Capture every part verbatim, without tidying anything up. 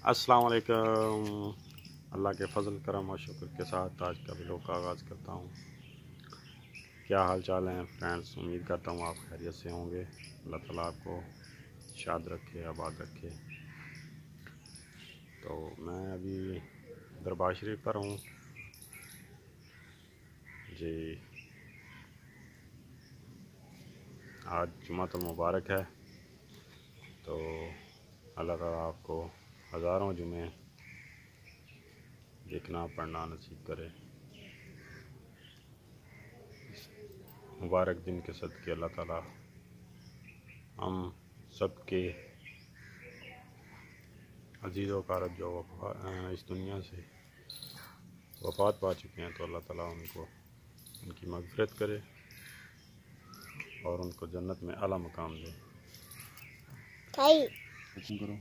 अस्सलाम वालेकुम। अल्लाह के फजल करम और शुक्र के साथ आज का व्लॉग का आगाज़ करता हूँ। क्या हाल चाल हैं फ्रेंड्स, उम्मीद करता हूँ आप खैरियत से होंगे। अल्लाह ताला आपको शाद रखे, आबाद रखे। तो मैं अभी दरबार शरीफ पर हूँ जी। आज जुमातुल मुबारक है, तो अल्लाह ताला आपको हज़ारों जुमे देखना पढ़ना नसीब करे। मुबारक दिन के सदके अल्लाह ताला हम सब के अजीज़ व कारब जो इस दुनिया से वफ़ात पा चुके हैं, तो अल्लाह ताला उनको उनकी मग़फ़िरत करे और उनको जन्नत में आला मकाम दे। करो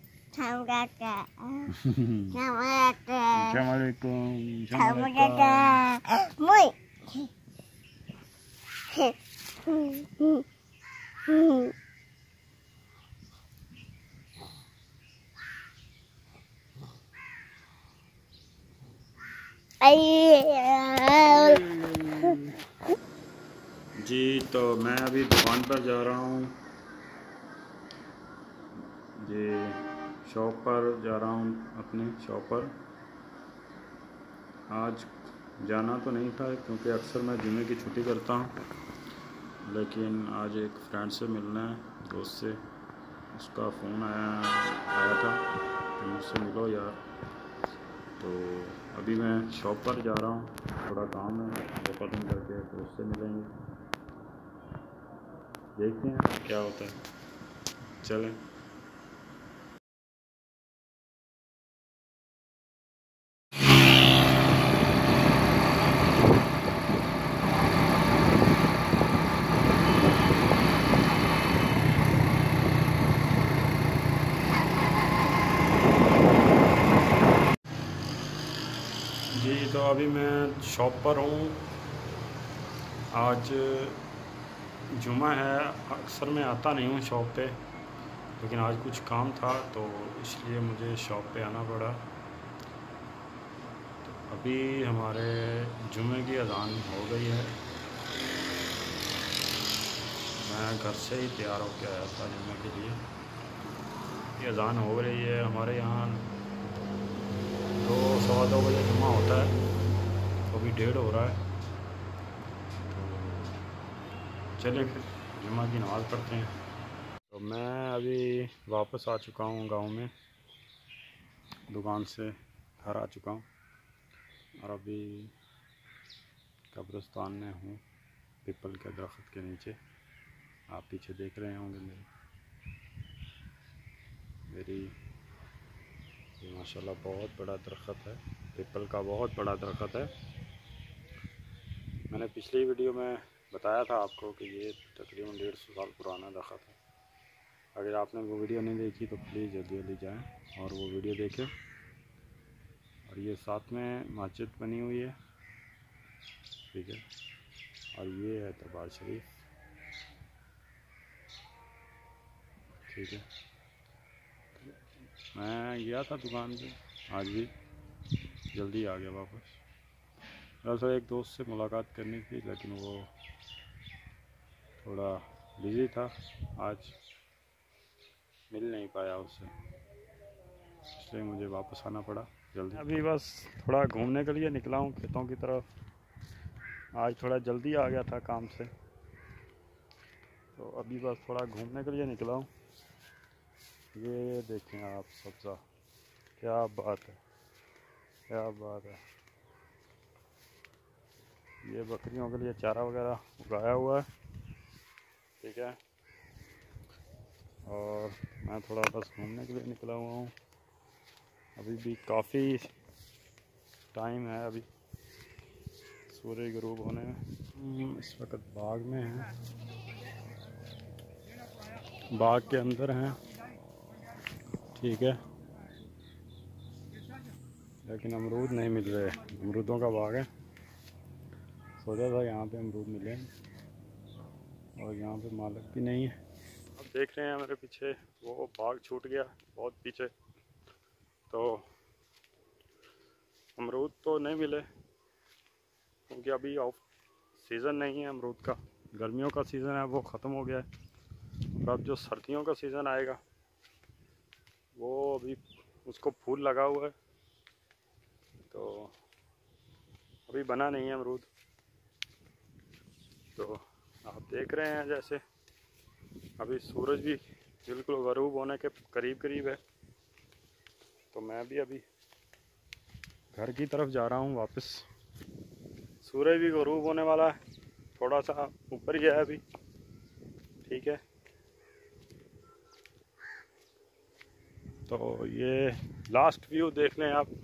जी। तो मैं अभी दुकान पर जा रहा हूँ जी, शॉप पर जा रहा हूँ, अपनी शॉप पर। आज जाना तो नहीं था क्योंकि अक्सर मैं जुमे की छुट्टी करता हूँ, लेकिन आज एक फ्रेंड से मिलना है, दोस्त से। उसका फ़ोन आया आया था कि मुझसे मिलो यार। तो अभी मैं शॉप पर जा रहा हूँ, थोड़ा काम है वो ख़त्म करके तो उससे मिलेंगे। देखते हैं क्या होता है, चलें। जी, तो अभी मैं शॉप पर हूँ। आज जुमा है, अक्सर मैं आता नहीं हूँ शॉप पे, लेकिन आज कुछ काम था तो इसलिए मुझे शॉप पे आना पड़ा। तो अभी हमारे जुमे की अज़ान हो गई है। मैं घर से ही तैयार होकर आया था जुमे के लिए। ये अज़ान हो रही है, हमारे यहाँ दो सवा दो बजे जुमा होता है, तो अभी डेढ़ हो रहा है। चलिए फिर जुमा की नमाज़ पढ़ते हैं। तो मैं अभी वापस आ चुका हूँ गांव में, दुकान से घर आ चुका हूँ और अभी कब्रिस्तान में हूँ, पीपल के दरख्त के नीचे। आप पीछे देख रहे होंगे मेरे मेरी ये माशाल्लाह बहुत बड़ा दरख्त है, पीपल का बहुत बड़ा दरख्त है। मैंने पिछली वीडियो में बताया था आपको कि ये तकरीबन डेढ़ सौ साल पुराना दरख्त है। अगर आपने वो वीडियो नहीं देखी तो प्लीज़ जल्दी जल्दी जाएं और वो वीडियो देखें। और ये साथ में मस्जिद बनी हुई है, ठीक है। और ये है दरबार शरीफ, ठीक है। मैं गया था दुकान पे, आज भी जल्दी आ गया वापस। वैसे एक दोस्त से मुलाकात करनी थी, लेकिन वो थोड़ा बिज़ी था, आज मिल नहीं पाया उससे, इसलिए मुझे वापस आना पड़ा जल्दी। अभी बस थोड़ा घूमने के लिए निकला हूँ खेतों की तरफ। आज थोड़ा जल्दी आ गया था काम से, तो अभी बस थोड़ा घूमने के लिए निकला हूँ। ये देखें आप सब्ज़ा, क्या बात है, क्या बात है। ये बकरियों के लिए चारा वगैरह उगाया हुआ है, ठीक है। और मैं थोड़ा बस घूमने के लिए निकला हुआ हूँ। अभी भी काफ़ी टाइम है, अभी सूर्य गुरूब होने में। इस वक्त बाग में हैं, बाग के अंदर हैं, ठीक है। लेकिन अमरूद नहीं मिल रहे, अमरूदों का बाग है। सोचा था यहाँ पे अमरूद मिले, और यहाँ पे मालिक भी नहीं है। अब देख रहे हैं मेरे पीछे वो बाग छूट गया बहुत पीछे, तो अमरूद तो नहीं मिले क्योंकि अभी ऑफ सीज़न नहीं है अमरूद का। गर्मियों का सीज़न है वो ख़त्म हो गया है और अब जो सर्दियों का सीज़न आएगा वो अभी उसको फूल लगा हुआ है, तो अभी बना नहीं है अमरूद। तो आप देख रहे हैं जैसे अभी सूरज भी बिल्कुल गरूब होने के करीब करीब है, तो मैं भी अभी घर की तरफ जा रहा हूँ वापस। सूरज भी गरूब होने वाला है, थोड़ा सा ऊपर ही है अभी। ठीक है, तो ये लास्ट व्यू देख लें आप।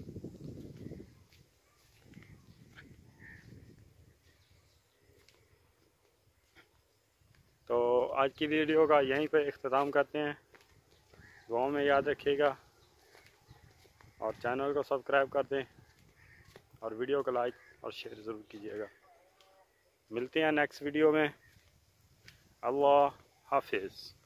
तो आज की वीडियो का यहीं पे इख्तिताम करते हैं। दुआ में याद रखिएगा और चैनल को सब्सक्राइब कर दें और वीडियो को लाइक और शेयर ज़रूर कीजिएगा। मिलते हैं नेक्स्ट वीडियो में। अल्लाह हाफिज़।